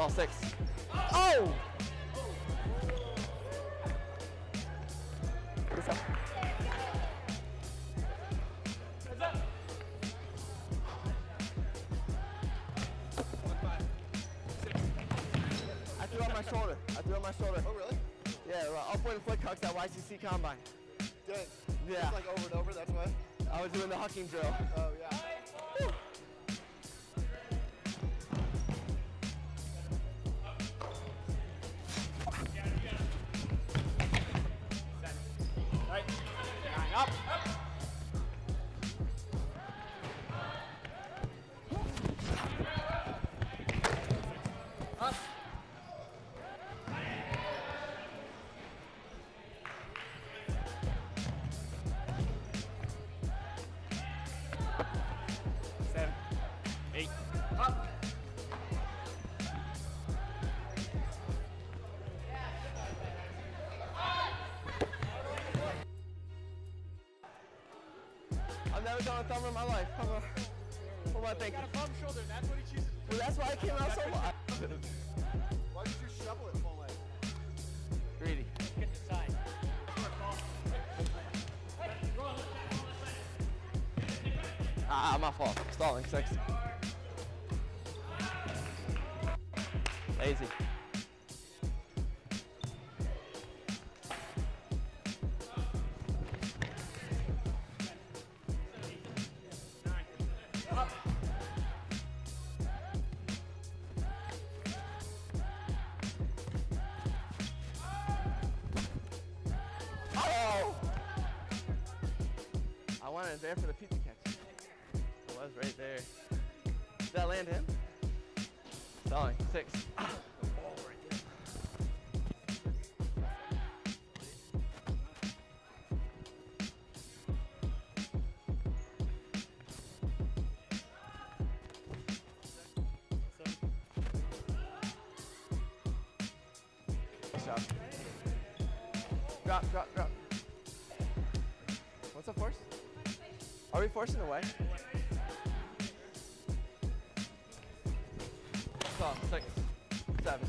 Ball 6. Oh! What's up? I threw on my shoulder. Oh, really? Yeah, upward and foot cucks at YCC Combine. Dang. Yeah. Just like over and over, that's why? I was doing the hucking drill. Oh, yeah. Woo. Right. 9 up. Up. Seven. 8. Up. I've never done a thumb in my life. What am I thinking? Got a bum shoulder, and that's what he chooses. Well, that's why I came out so wide. Why did you shovel it full length? Greedy. Get the side. Ah, my fault. Stalling. 6. Lazy. Oh! I wanted there for the pizza catch. It was right there. Did that land him? Stalling. 6. Nice job. Drop, drop, drop. What's the force? Are we forcing away? So, 6, 7.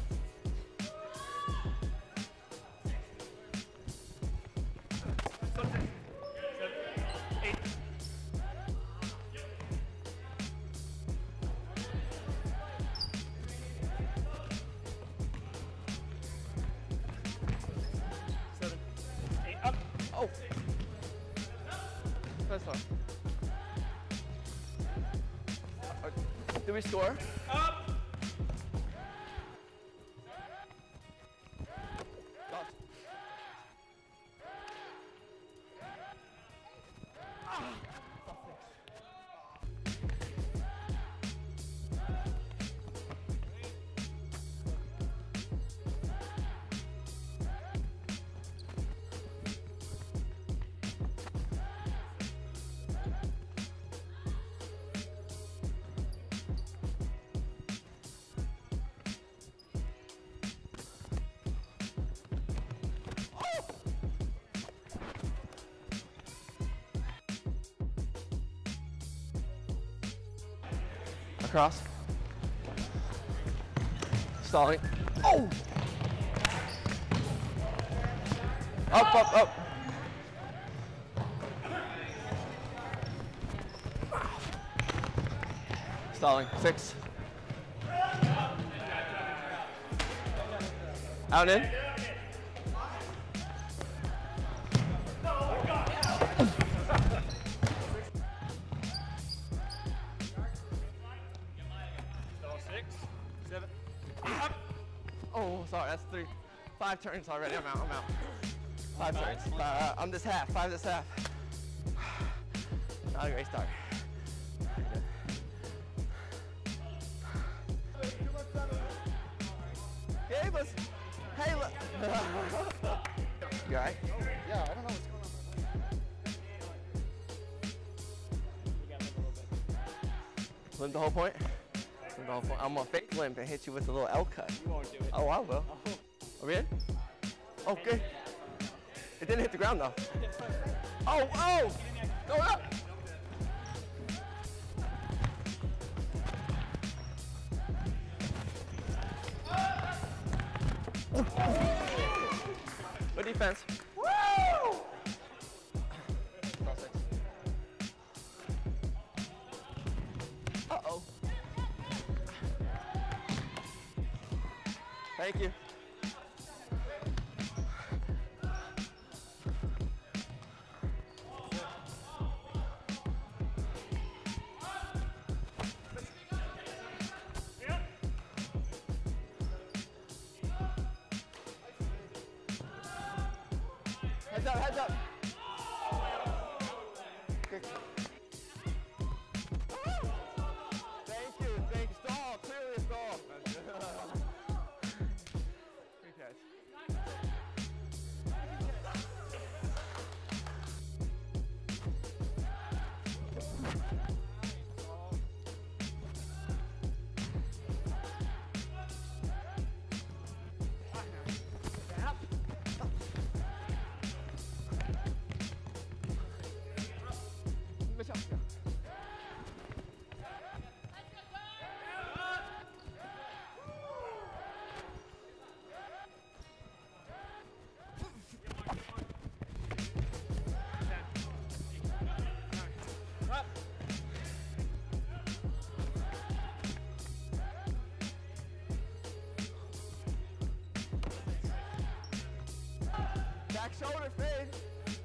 Oh! That's fine. Did we score? Up. Gosh. Across. Stalling. Oh! Up, up, up. Stalling. 6. Out and in. Oh, sorry, that's 3. 5 turns already. I'm out. 5 turns. I'm this half. 5 this half. Not a great start. Gave us. Hey, look. You alright? Yeah, I don't know what's going on. Limp the whole point? Limp the whole point. I'm gonna fake limp and hit you with a little L cut. You won't do it. Oh, I will. Are we in? Okay. It didn't hit the ground though. Oh, oh! Go up! Good defense. Uh-oh. Thank you. Heads up, heads up. Good. Thank you. Stall, clearly a stall. Good catch. Back shoulder fade.